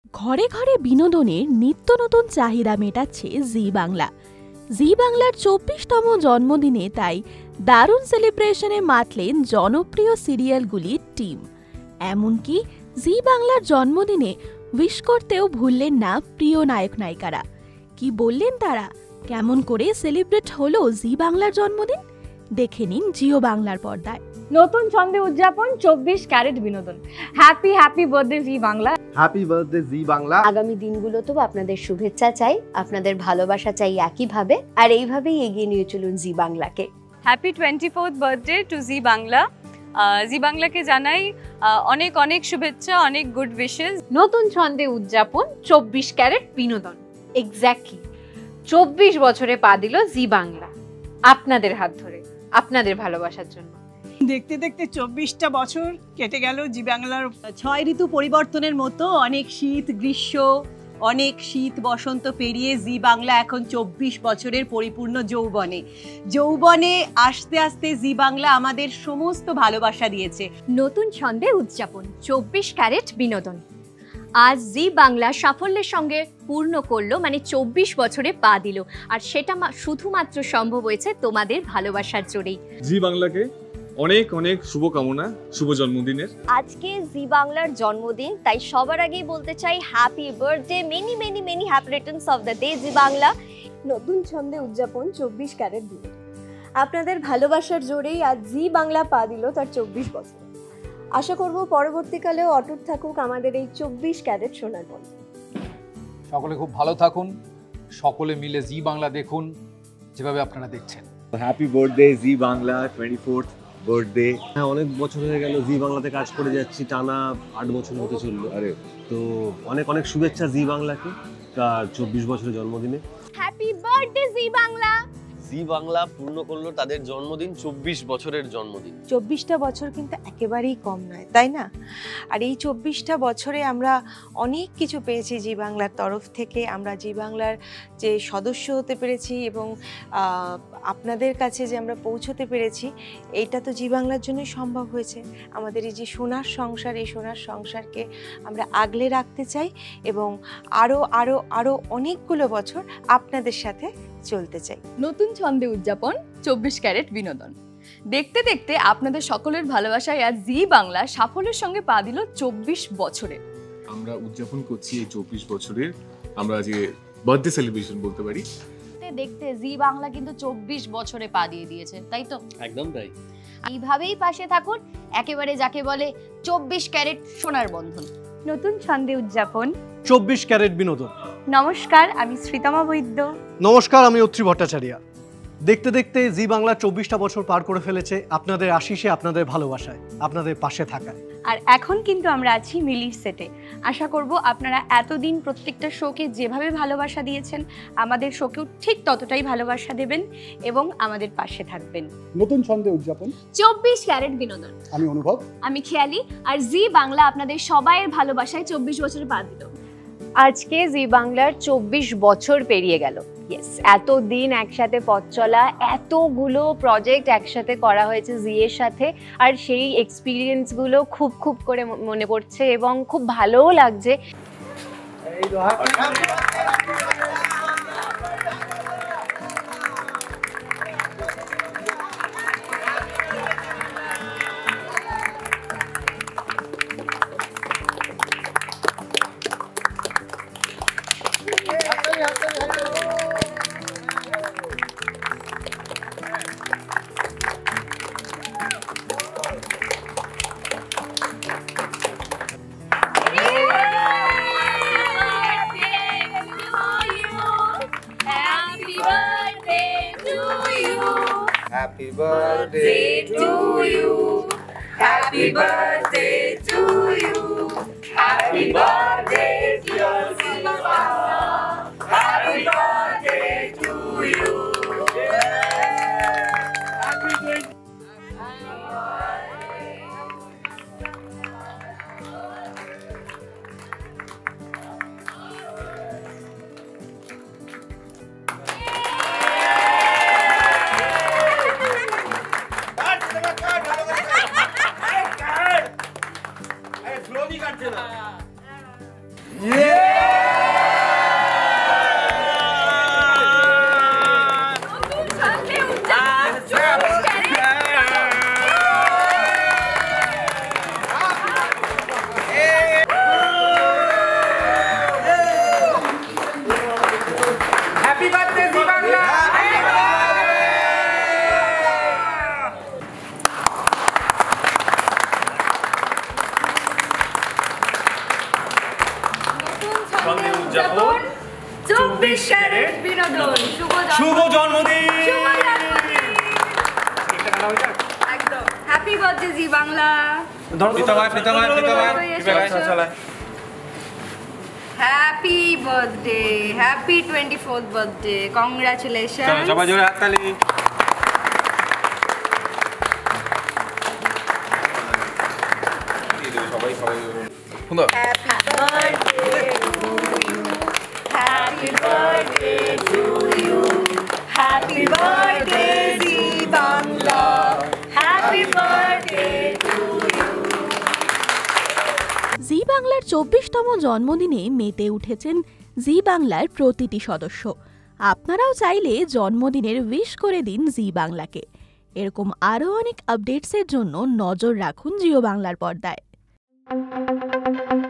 ঘরে ঘরে বিনোদনের নিত্য নতুন চাহিদা মেটাচ্ছে জি বাংলা। জি বাংলার ২৪তম জন্মদিনে তাই দারুণ সেলিব্রেশনে মাতলেন জনপ্রিয় সিরিয়ালগুলির টিম। এমনকি জি বাংলার জন্মদিনে উইশ করতেও ভুললেন না প্রিয় নায়ক নায়িকারা। কি বললেন তারা? কেমন করে সেলিব্রেট হলো জি বাংলার জন্মদিন? দেখে নিন জিও বাংলার পর্দায়। নতুন ছন্দে উদযাপন ২৪ ক্যারেট বিনোদন। Happy birthday Zee Bangla. Happy birthday Zee Bangla. আগামী দিনগুলোতেও আপনাদের শুভেচ্ছা চাই, আপনাদের ভালোবাসা চাই একইভাবে, আর এইভাবেই এগিয়ে নিয়ে চলুন জি বাংলাকে। Happy 24th birthday to Zee Bangla. Zee বাংলাকে জানাই অনেক অনেক শুভেচ্ছা, অনেক গুড উইশেস। নতুন ছন্দে উদযাপন ২৪ ক্যারেট বিনোদন। এক্স্যাক্টলি ২৪ বছরে পা দিল জি বাংলা, আপনাদের হাত ধরে, আপনাদের ভালোবাসার জন্য। দেখতে দেখতে ২৪টা বছর কেটে গেল জি বাংলার। ৬ ঋতু পরিবর্তনের মতো অনেক শীত গ্রীষ্ম, অনেক শীত বসন্ত পেরিয়ে জি বাংলা এখন ২৪ বছরের পরিপূর্ণ যৌবনে আস্তে আস্তে জি বাংলা আমাদের সমস্ত ভালোবাসা দিয়েছে। নতুন ছন্দে উদযাপন ২৪ ক্যারেট বিনোদন। আজ জি বাংলা সাফল্যের সঙ্গে পূর্ণ করলো, মানে ২৪ বছরে পা দিল, আর সেটা শুধুমাত্র সম্ভব হয়েছে তোমাদের ভালোবাসার জোরেই। জি বাংলাকে অনেক অনেক শুভকামনা, শুভ জন্মদিনের। আজকে জি বাংলার জন্মদিন, তাই সবার আগেই বলতে চাই happy birthday, many many many happy returns of the day Zee Bangla. নতুন ছন্দে উদযাপন ২৪ ক্যারেট বিনোদন। আপনাদের ভালোবাসার জোরেই আজ জি বাংলা পা দিল তার ২৪ বছর। আশা করব পরবর্তীকালেও অটুট থাকুক আমাদের এই ২৪ ক্যারেট সোনার বন্ধন। সকলে খুব ভালো থাকুন, সকলে মিলে জি বাংলা দেখুন যেভাবে আপনারা দেখছেন। Happy birthday Zee Bangla, 24th birthday. হ্যাঁ, অনেক বছর হয়ে গেল জি বাংলাতে কাজ করে যাচ্ছি, টানা ৮ বছর হতে চললো। আরে তো অনেক অনেক শুভেচ্ছা জি বাংলাকে তার ২৪ বছরের জন্মদিনে। Happy birthday Zee Bangla. জি বাংলা পূর্ণ করলো তাদের জন্মদিন, ২৪ বছরের জন্মদিন। ২৪টা বছর কিন্তু একেবারেই কম নয়, তাই না? আর এই ২৪টা বছরে আমরা অনেক কিছু পেয়েছি জি বাংলার তরফ থেকে। আমরা জি বাংলার যে সদস্য হতে পেরেছি এবং আপনাদের কাছে যে আমরা পৌঁছতে পেরেছি, এইটা তো জি বাংলার জন্যই সম্ভব হয়েছে। আমাদের এই যে সোনার সংসার, এই সোনার সংসারকে আমরা আগলে রাখতে চাই এবং আরও আরও আরও অনেকগুলো বছর আপনাদের সাথে চলতে চাই। নতুন ছন্দে উদযাপন ২৪ ক্যারেট বিনোদন। দেখতে দেখতে আপনাদের সকলের ভালোবাসায় আজ জি বাংলা সাফল্যের সঙ্গে পা দিল ২৪ বছরে। আমরা উদযাপন করছি এই ২৪ বছরের, আমরা আজকে বার্থডে সেলিব্রেশন বলতে পারি। দেখতে জি বাংলা কিন্তু ২৪ বছরে পা দিয়ে দিয়েছে, তাই তো? একদম তাই। এইভাবেই পাশে থাকুন, একেবারে যাকে বলে ২৪ ক্যারেট সোনার বন্ধন। নতুন ছন্দে উদযাপন ২৪ ক্যারেট বিনোদন। নমস্কার, আমি শ্রীতমা বৈদ্য। নমস্কার, আমি অত্রি ভট্টাচার্য। দেখতে দেখতে জি বাংলা ২৪টা বছর পার করে ফেলেছে আপনাদের আশিসে, আপনাদের ভালোবাসায়, আপনাদের পাশে থাকায়। আর এখন কিন্তু আমরা আছি মিলির সেটে। আশা করব আপনারা এতদিন প্রত্যেকটা শোকে যেভাবে ভালোবাসা দিয়েছেন, আমাদের শোকেও ঠিক ততটাই ভালোবাসা দেবেন এবং আমাদের পাশে থাকবেন। নতুন ছন্দে উদযাপন ২৪ ক্যারেট বিনোদন। আমি অনুভব, আমি খেয়ালি, আর জি বাংলা আপনাদের সবাইয়ের ভালোবাসায় ২৪ বছরে পা দিল। আজকে জি বাংলার ২৪ বছর পেরিয়ে গেল। ইয়েস, এতদিন একসাথে পথ চলা, এতগুলো প্রজেক্ট একসাথে করা হয়েছে জি এর সাথে, আর সেই এক্সপিরিয়েন্সগুলো খুব খুব করে মনে পড়ছে এবং খুব ভালোও লাগছে। Happy birthday to you. Happy birthday to you. Happy birthday dear Siva. Happy birthday to you. Happy birthday. সন্ধে উদযাপন 24 ক্যারেট বিনোদন। শুভ জন্মদিন। একদম happy birthday Zee Bangla. Happy birthday, happy 24th birthday, congratulation. সবাই জোরে হাততালি। সবাই সুন্দর। Happy birthday to you, happy birthday Zee Bangla, happy birthday to you. জি বাংলার 24তম জন্মদিনে মেতে উঠেছেন জি বাংলার প্রতিটি সদস্য। আপনারাও চাইলে জন্মদিনের উইশ করে দিন জি বাংলাকে। এরকম আরও অনেক আপডেটসের জন্য নজর রাখুন জিও বাংলার পর্দায়।